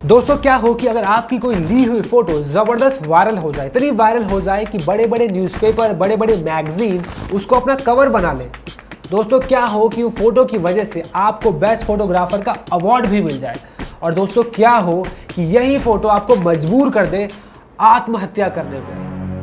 दोस्तों क्या हो कि अगर आपकी कोई ली हुई फोटो जबरदस्त वायरल हो जाए, इतनी वायरल हो जाए कि बड़े बड़े न्यूज़पेपर, बड़े बड़े मैगजीन उसको अपना कवर बना ले। दोस्तों क्या हो कि वो फोटो की वजह से आपको बेस्ट फोटोग्राफर का अवार्ड भी मिल जाए। और दोस्तों क्या हो कि यही फोटो आपको मजबूर कर दे आत्महत्या करने पे।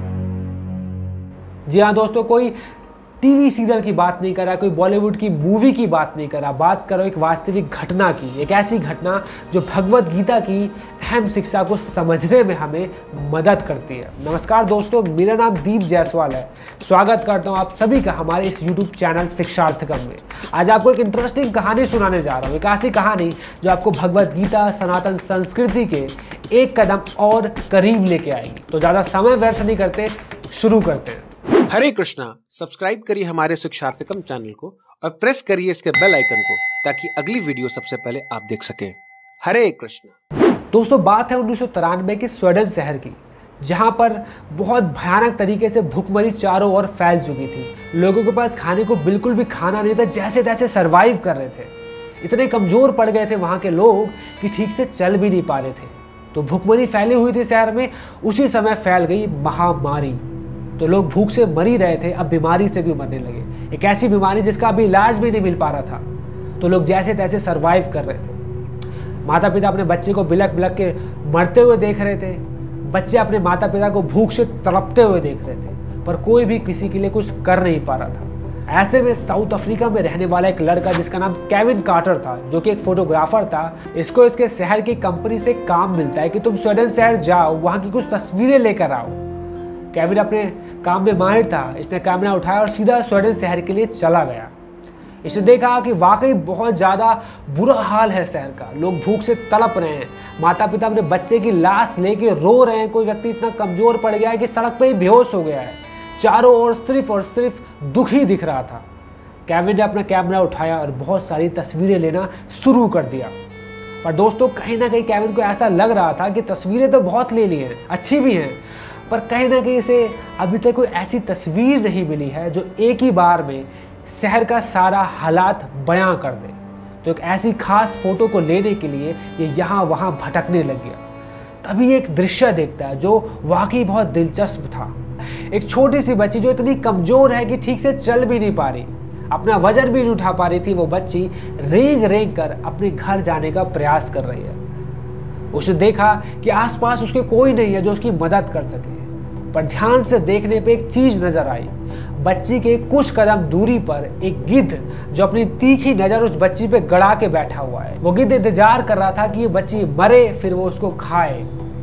जी हाँ दोस्तों, कोई टीवी सीरियल की बात नहीं कर रहा, कोई बॉलीवुड की मूवी की बात नहीं कर रहा, बात कर रहा हूँ एक वास्तविक घटना की। एक ऐसी घटना जो भगवत गीता की अहम शिक्षा को समझने में हमें मदद करती है। नमस्कार दोस्तों, मेरा नाम दीप जायसवाल है। स्वागत करता हूँ आप सभी का हमारे इस यूट्यूब चैनल शिक्षार्थकम में। आज आपको एक इंटरेस्टिंग कहानी सुनाने जा रहा हूँ, एक ऐसी कहानी जो आपको भगवत गीता, सनातन संस्कृति के एक कदम और करीब लेके आएगी। तो ज़्यादा समय व्यर्थ नहीं करते, शुरू करते हैं। हरे कृष्णा। सब्सक्राइब करिए हमारे शिक्षार्थकम चैनल को और प्रेस करिए इसके बेल आइकन को ताकि अगली वीडियो सबसे पहले आप देख सकें। हरे कृष्णा। दोस्तों बात है 1993 के स्वीडन शहर की, जहां पर बहुत भयानक तरीके से भूखमरी चारों ओर फैल चुकी थी। लोगों के पास खाने को बिल्कुल भी खाना नहीं था, जैसे तैसे सरवाइव कर रहे थे। इतने कमजोर पड़ गए थे वहां के लोग कि ठीक से चल भी नहीं पा रहे थे। तो भूखमरी फैली हुई थी शहर में। उसी समय फैल गई महामारी। तो लोग भूख से मर ही रहे थे, अब बीमारी से भी मरने लगे। एक ऐसी बीमारी जिसका अभी इलाज भी नहीं मिल पा रहा था। तो लोग जैसे तैसे सरवाइव कर रहे थे। माता पिता अपने बच्चे को बिलक बिलक के मरते हुए देख रहे थे। बच्चे अपने माता पिता को भूख से तड़पते हुए देख रहे थे, पर कोई भी किसी के लिए कुछ कर नहीं पा रहा था। ऐसे में साउथ अफ्रीका में रहने वाला एक लड़का जिसका नाम केविन कार्टर था, जो कि एक फोटोग्राफर था, इसको इसके शहर की कंपनी से काम मिलता है कि तुम स्वीडन शहर जाओ, वहाँ की कुछ तस्वीरें लेकर आओ। केविन अपने काम में माहिर था। इसने कैमरा उठाया और सीधा स्वीडन शहर के लिए चला गया। इसने देखा कि वाकई बहुत ज़्यादा बुरा हाल है शहर का। लोग भूख से तड़प रहे हैं। माता पिता अपने बच्चे की लाश लेके रो रहे हैं। कोई व्यक्ति इतना कमज़ोर पड़ गया है कि सड़क पे ही बेहोश हो गया है। चारों ओर सिर्फ और सिर्फ दुख ही दिख रहा था। केविन ने अपना कैमरा उठाया और बहुत सारी तस्वीरें लेना शुरू कर दिया। पर दोस्तों कहीं ना कहीं केविन को ऐसा लग रहा था कि तस्वीरें तो बहुत ले ली हैं, अच्छी भी हैं, पर कहीं ना कहीं इसे अभी तक कोई ऐसी तस्वीर नहीं मिली है जो एक ही बार में शहर का सारा हालात बयां कर दे। तो एक ऐसी खास फोटो को लेने के लिए ये यहाँ वहाँ भटकने लग गया। तभी एक दृश्य देखता है जो वाकई बहुत दिलचस्प था। एक छोटी सी बच्ची जो इतनी कमज़ोर है कि ठीक से चल भी नहीं पा रही, अपना वजन भी नहीं उठा पा रही थी, वो बच्ची रेंग रेंग कर अपने घर जाने का प्रयास कर रही है। उसने देखा कि आसपास उसके कोई नहीं है जो उसकी मदद कर सके, पर ध्यान से देखने पे एक चीज नजर आई। बच्ची के कुछ कदम दूरी पर एक गिद्ध जो अपनी तीखी नजर उस बच्ची पे गड़ा के बैठा हुआ है। वो गिद्ध इंतजार कर रहा था कि ये बच्ची मरे फिर वो उसको खाए।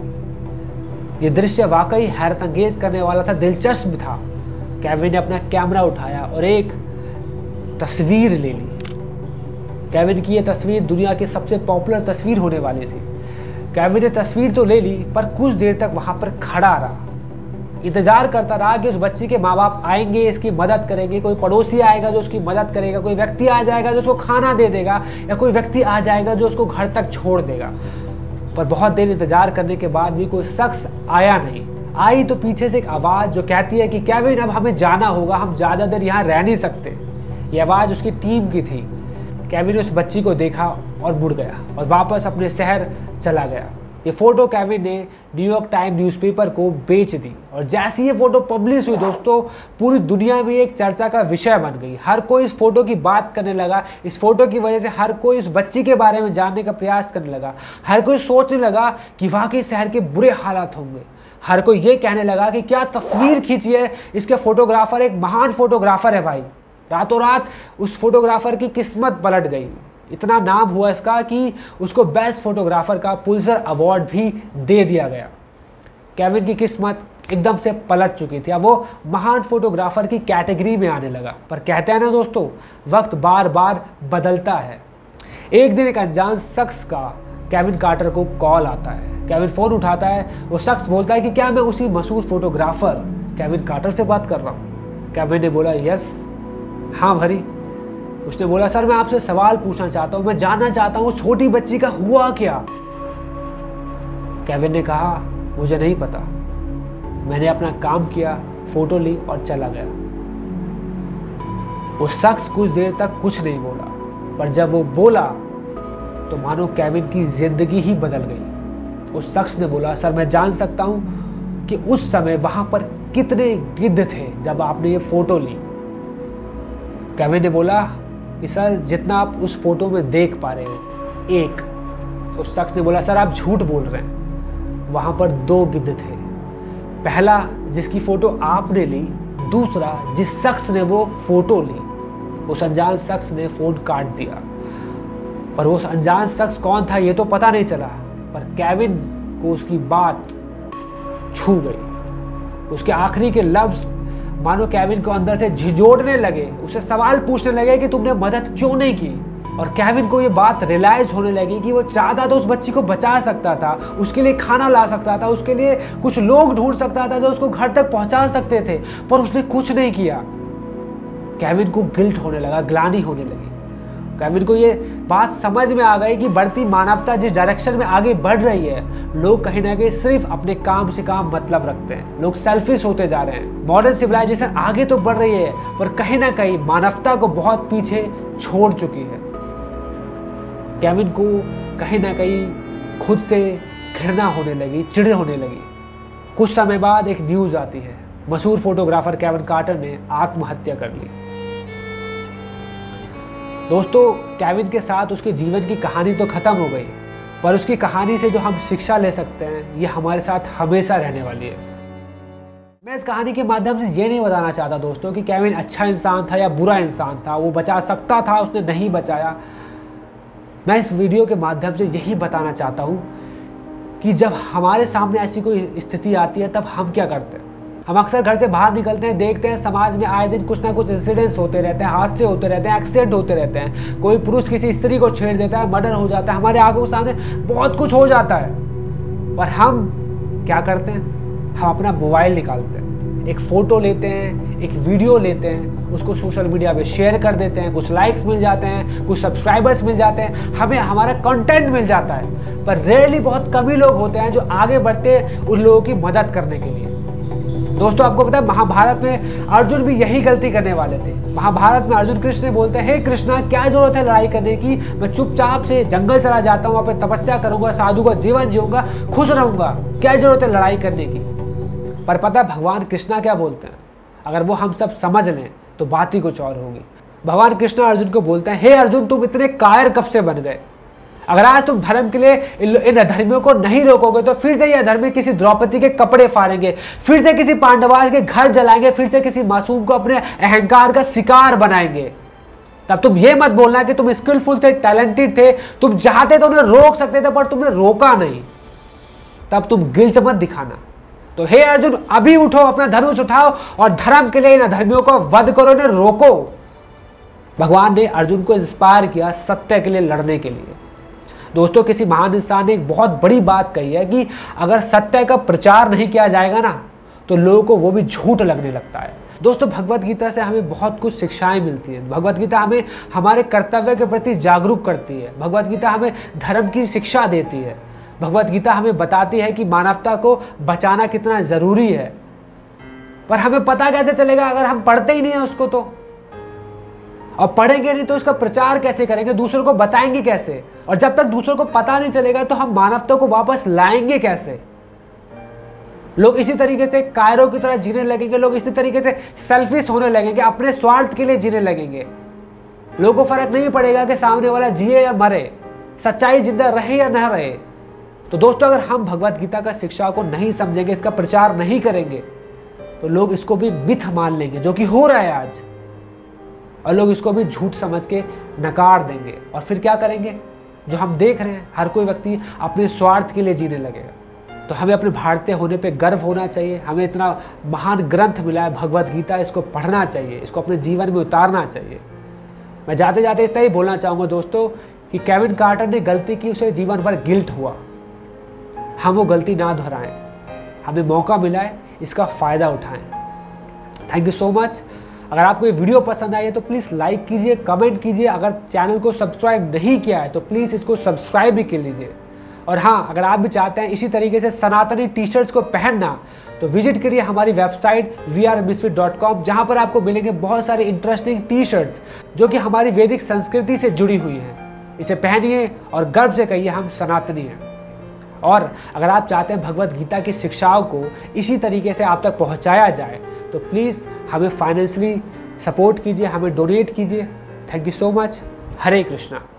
ये दृश्य वाकई हैरत अंगेज करने वाला था, दिलचस्प था। केविन ने अपना कैमरा उठाया और एक तस्वीर ले ली। केविन की यह तस्वीर दुनिया की सबसे पॉपुलर तस्वीर होने वाली थी। केविन ने तस्वीर तो ले ली, पर कुछ देर तक वहां पर खड़ा रहा। इंतजार करता रहा कि उस बच्ची के माँ बाप आएंगे, इसकी मदद करेंगे, कोई पड़ोसी आएगा जो उसकी मदद करेगा, कोई व्यक्ति आ जाएगा जो उसको खाना दे देगा, या कोई व्यक्ति आ जाएगा जो उसको घर तक छोड़ देगा। पर बहुत देर इंतजार करने के बाद भी कोई शख्स आया नहीं। आई तो पीछे से एक आवाज़ जो कहती है कि केविन अब हमें जाना होगा, हम ज़्यादा देर यहाँ रह नहीं सकते। ये आवाज़ उसकी टीम की थी। केविन ने उस बच्ची को देखा और मुड़ गया और वापस अपने शहर चला गया। ये फोटो केविन ने न्यूयॉर्क टाइम न्यूज़पेपर को बेच दी और जैसी ये फोटो पब्लिश हुई दोस्तों, पूरी दुनिया में एक चर्चा का विषय बन गई। हर कोई इस फोटो की बात करने लगा। इस फोटो की वजह से हर कोई उस बच्ची के बारे में जानने का प्रयास करने लगा। हर कोई सोचने लगा कि वाकई शहर के बुरे हालात होंगे। हर कोई ये कहने लगा कि क्या तस्वीर खींची है, इसके फोटोग्राफर एक महान फोटोग्राफर है भाई। रातों रात उस फोटोग्राफर की किस्मत पलट गई। इतना नाम हुआ इसका कि उसको बेस्ट फोटोग्राफर का पुलित्जर अवार्ड भी दे दिया गया। केविन की किस्मत एकदम से पलट चुकी थी। अब वो महान फोटोग्राफर की कैटेगरी में आने लगा। पर कहते हैं ना दोस्तों, वक्त बार बार बदलता है। एक दिन एक अनजान शख्स का केविन कार्टर को कॉल आता है। केविन फ़ोन उठाता है। वो शख्स बोलता है कि क्या मैं उसी मशहूर फोटोग्राफर केविन कार्टर से बात कर रहा हूँ। केविन ने बोला यस, हाँ भरी। उसने बोला सर मैं आपसे सवाल पूछना चाहता हूँ, मैं जानना चाहता हूँ उस छोटी बच्ची का हुआ क्या। केविन ने कहा मुझे नहीं पता, मैंने अपना काम किया, फोटो ली और चला गया। उस शख्स कुछ देर तक कुछ नहीं बोला, पर जब वो बोला तो मानो केविन की जिंदगी ही बदल गई। उस शख्स ने बोला, सर मैं जान सकता हूँ कि उस समय वहाँ पर कितने गिद्ध थे जब आपने ये फ़ोटो ली? केविन ने बोला कि सर जितना आप उस फोटो में देख पा रहे हैं, एक। उस शख्स ने बोला, सर आप झूठ बोल रहे हैं, वहाँ पर 2 गिद्ध थे। पहला जिसकी फ़ोटो आपने ली, दूसरा जिस शख्स ने वो फ़ोटो ली। उस अनजान शख्स ने फ़ोन काट दिया, पर उस अनजान शख्स कौन था ये तो पता नहीं चला, पर केविन को उसकी बात छू गई। उसके आखिरी के लफ्ज़ मानो केविन को अंदर से झिझोड़ने लगे, उससे सवाल पूछने लगे कि तुमने मदद क्यों नहीं की। और केविन को ये बात रियलाइज होने लगी कि वो चाहता तो उस बच्ची को बचा सकता था, उसके लिए खाना ला सकता था, उसके लिए कुछ लोग ढूंढ सकता था जो उसको घर तक पहुंचा सकते थे, पर उसने कुछ नहीं किया। केविन को गिल्ट होने लगा, ग्लानि होने लगी। केविन को ये बात समझ में आ गई कि बढ़ती मानवता जिस डायरेक्शन में आगे बढ़ रही है, लोग कहीं ना कहीं सिर्फ अपने काम से काम मतलब रखते हैं, लोग सेल्फिश होते जा रहे हैं। मॉडर्न सिविलाइजेशन आगे तो बढ़ रही है, पर कहीं ना कहीं मानवता को बहुत पीछे छोड़ चुकी है। केविन को कहीं ना कहीं खुद से घृणा होने लगी, चिढ़ होने लगी। कुछ समय बाद एक न्यूज़ आती है, मशहूर फोटोग्राफर केविन कार्टर ने आत्महत्या कर ली। दोस्तों, केविन के साथ उसके जीवन की कहानी तो ख़त्म हो गई, पर उसकी कहानी से जो हम शिक्षा ले सकते हैं, ये हमारे साथ हमेशा रहने वाली है। मैं इस कहानी के माध्यम से ये नहीं बताना चाहता दोस्तों कि केविन अच्छा इंसान था या बुरा इंसान था, वो बचा सकता था, उसने नहीं बचाया। मैं इस वीडियो के माध्यम से यही बताना चाहता हूँ कि जब हमारे सामने ऐसी कोई स्थिति आती है, तब हम क्या करते हैं। हम अक्सर घर से बाहर निकलते हैं, देखते हैं समाज में आए दिन कुछ ना कुछ इंसिडेंट्स होते रहते हैं, हादसे होते रहते हैं, एक्सीडेंट होते रहते हैं। कोई पुरुष किसी स्त्री को छेड़ देता है, मर्डर हो जाता है, हमारे आंखों के सामने बहुत कुछ हो जाता है, पर हम क्या करते हैं? हम अपना मोबाइल निकालते हैं, एक फ़ोटो लेते हैं, एक वीडियो लेते हैं, उसको सोशल मीडिया पे शेयर कर देते हैं, कुछ लाइक्स मिल जाते हैं, कुछ सब्सक्राइबर्स मिल जाते हैं, हमें हमारा कंटेंट मिल जाता है। पर रेयरली, बहुत कम ही लोग होते हैं जो आगे बढ़ते हैं उन लोगों की मदद करने के लिए। दोस्तों, आपको पता है महाभारत में अर्जुन भी यही गलती करने वाले थे। महाभारत में अर्जुन कृष्ण से बोलते हैं, हे कृष्णा, क्या जरूरत है लड़ाई करने की? मैं चुपचाप से जंगल चला जाता हूँ, वहाँ पे तपस्या करूंगा, साधु का जीवन जीऊंगा, खुश रहूंगा, क्या जरूरत है लड़ाई करने की? पर पता है भगवान कृष्णा क्या बोलते हैं? अगर वो हम सब समझ लें तो बात ही कुछ और होगी। भगवान कृष्ण अर्जुन को बोलते हैं, हे अर्जुन, तुम इतने कायर कब से बन गए? अगर आज तुम धर्म के लिए इन अधर्मियों को नहीं रोकोगे तो फिर से ये अधर्मी किसी द्रौपदी के कपड़े फाड़ेंगे, फिर से किसी पांडवास के घर जलाएंगे, फिर से किसी मासूम को अपने अहंकार का शिकार बनाएंगे। तब तुम ये मत बोलना कि तुम स्किलफुल थे, टैलेंटेड थे, तुम चाहते तो उन्हें रोक सकते थे, पर तुमने रोका नहीं। तब तुम गिल्ट मत दिखाना। तो हे अर्जुन, अभी उठो, अपना धनुष उठाओ और धर्म के लिए इन अधर्मियों को वध करो, इन्हें रोको। भगवान ने अर्जुन को इंस्पायर किया सत्य के लिए लड़ने के लिए। दोस्तों, किसी महान इंसान ने एक बहुत बड़ी बात कही है कि अगर सत्य का प्रचार नहीं किया जाएगा ना, तो लोगों को वो भी झूठ लगने लगता है। दोस्तों, भगवत गीता से हमें बहुत कुछ शिक्षाएं मिलती हैं। भगवत गीता हमें हमारे कर्तव्य के प्रति जागरूक करती है। भगवत गीता हमें धर्म की शिक्षा देती है। भगवत गीता हमें बताती है कि मानवता को बचाना कितना ज़रूरी है। पर हमें पता कैसे चलेगा अगर हम पढ़ते ही नहीं हैं उसको? तो और पढ़ेंगे नहीं तो उसका प्रचार कैसे करेंगे, दूसरों को बताएंगे कैसे? और जब तक दूसरों को पता नहीं चलेगा तो हम मानवता को वापस लाएंगे कैसे? लोग इसी तरीके से कायरों की तरह जीने लगेंगे, लोग इसी तरीके से सेल्फिश होने लगेंगे, अपने स्वार्थ के लिए जीने लगेंगे। लोगों को फर्क नहीं पड़ेगा कि सामने वाला जिए या मरे, सच्चाई जिंदा रहे या न रहे। तो दोस्तों, अगर हम भगवत गीता का शिक्षा को नहीं समझेंगे, इसका प्रचार नहीं करेंगे, तो लोग इसको भी मिथ मान लेंगे, जो कि हो रहा है आज, और लोग इसको भी झूठ समझ के नकार देंगे। और फिर क्या करेंगे? जो हम देख रहे हैं, हर कोई व्यक्ति अपने स्वार्थ के लिए जीने लगेगा। तो हमें अपने भारतीय होने पे गर्व होना चाहिए। हमें इतना महान ग्रंथ मिला है भगवत गीता, इसको पढ़ना चाहिए, इसको अपने जीवन में उतारना चाहिए। मैं जाते जाते इतना ही बोलना चाहूँगा दोस्तों कि केविन कार्टर ने गलती की, उसे जीवन भर गिल्ट हुआ। हम वो गलती ना दोहराएं। हमें मौका मिला है, इसका फ़ायदा उठाएं। Thank you so much. अगर आपको ये वीडियो पसंद आई है तो प्लीज़ लाइक कीजिए, कमेंट कीजिए। अगर चैनल को सब्सक्राइब नहीं किया है तो प्लीज़ इसको सब्सक्राइब भी कर लीजिए। और हाँ, अगर आप भी चाहते हैं इसी तरीके से सनातनी टी शर्ट्स को पहनना, तो विजिट करिए हमारी वेबसाइट vrmisfit.com, जहाँ पर आपको मिलेंगे बहुत सारे इंटरेस्टिंग टी शर्ट्स जो कि हमारी वैदिक संस्कृति से जुड़ी हुई हैं। इसे पहनिए और गर्व से कहिए हम सनातनी हैं। और अगर आप चाहते हैं भगवत गीता की शिक्षाओं को इसी तरीके से आप तक पहुंचाया जाए तो प्लीज़ हमें फाइनेंशियली सपोर्ट कीजिए, हमें डोनेट कीजिए। Thank you so much. Hare Krishna.